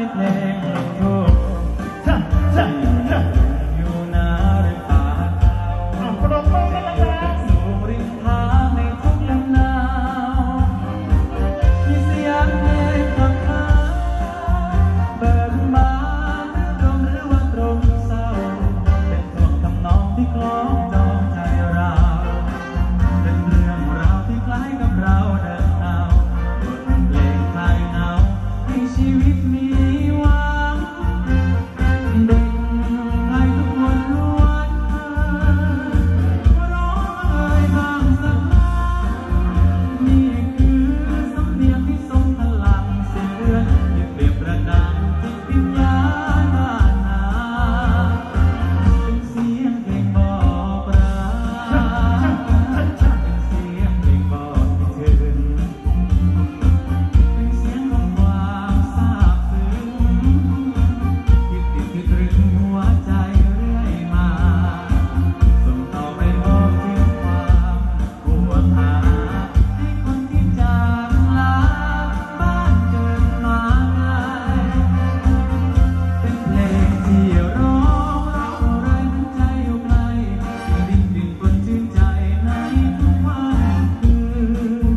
เพลงลูกทุ่งอยู่นาริมป่าเขาปรบมือกันแล้วสูงริมทางในทุกลำนาวมีเสียงเพลงขับขาเบิกบานตรงหรือว่าตรงเศร้าเป็นท่วงทำนองที่คล้องจองใจเราเป็นเรื่องราวที่คล้ายกับเราเดินทางบทเพลงคลายเหงาให้ชีวิตมีหวังเด็กไทยทุกคนล้วนร้องเอ่ยบางสักครั้งนี่คือสำเนียงที่ทรงพลังเสียงเรือนที่เปรียบประดังจิตวิญญาณบ้านนาเป็นเสียงเพลงบอกรักเป็นเสียงเพลงบอกคิดถึงเป็นเสียงของความซาบซึ้งที่ติดที่ตรึงหัวใจเรื่อยมาส่งต่อไปบอกถึงความห่วงหาให้คนที่จากลาบ้านเกิดมาไกลเป็นเพลงที่ร้องอะไรนั้นใจอยู่ไกลที่ดิ้นปนชื่นใจในทุกวันคืน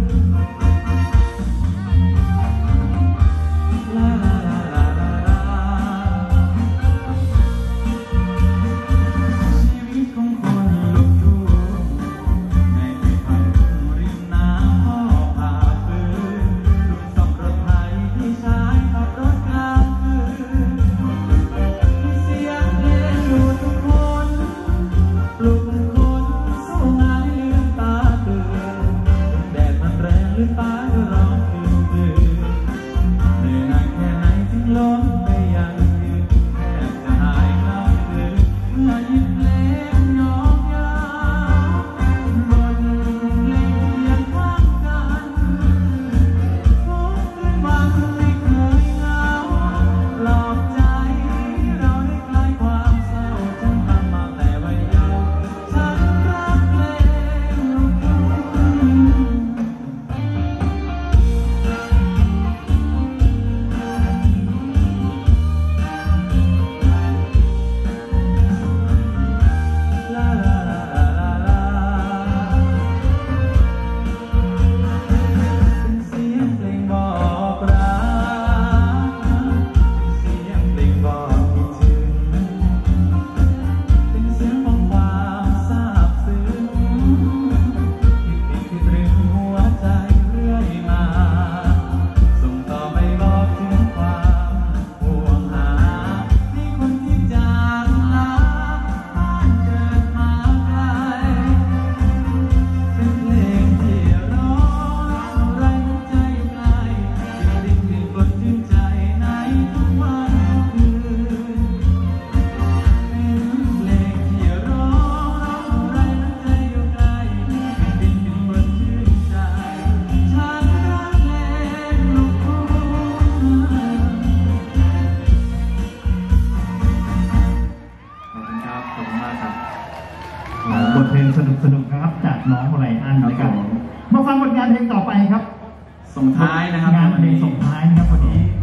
ลาลาลาลาลาชีวิตของคนลูกทุ่งในที่พักริมน้ำพ่อพาปืนลุงซ่อมรถไถพี่ชายขับรถกลางคืนมีเสียงเพลงอยู่ทุกคนปลุกคนสู้งานลืมตาตื่นแดดมันแรงลืมตาก็ร้องคืนเหนื่อยหน่ายแค่ไหนถึงล้นไปยังยืนแทบจะหายกล้ำคืนเมื่อยินเพลงยอกยาวบนเพลงเคียงข้างกันทุกคืนวันไม่เคยเหงาปลอบใจเราได้คลายความเศร้าฉันทำมาแต่วัยเยาว์ฉันรักเพลงลูกทุ่งลาลาลาลาลาลาเป็นเสียงเพลงบอกรักเป็นเสียงเพลงบอกคิดถึงเป็นเสียงของความซาบซึ้งที่ติดที่ตรึงหัวใจเรื่อยมาส่งต่อไปบอกถึงความห่วงหาให้คนที่จากลาบ้านเกิดมาไกลเป็นเพลงที่ร้องอะไรนั้นใจอยู่ไกลที่ดิ้นดิ้นปนชื่นใจในทุกวันคืนเป็นเพลงที่ร้องอะไรนั้นใจอยู่ไกลที่ดิ้นดิ้นปนชื่นใจฉันรักเพลงลูกทุ่งขอบคุณครับขอบคุณมากครับบทเพลงสนุกๆนะครับจากน้องไรอันนะครับครับผมมาฟังผลงานเพลงต่อไปครับส่งท้ายนะครับงานเพลงส่งท้ายนะครับวันนี้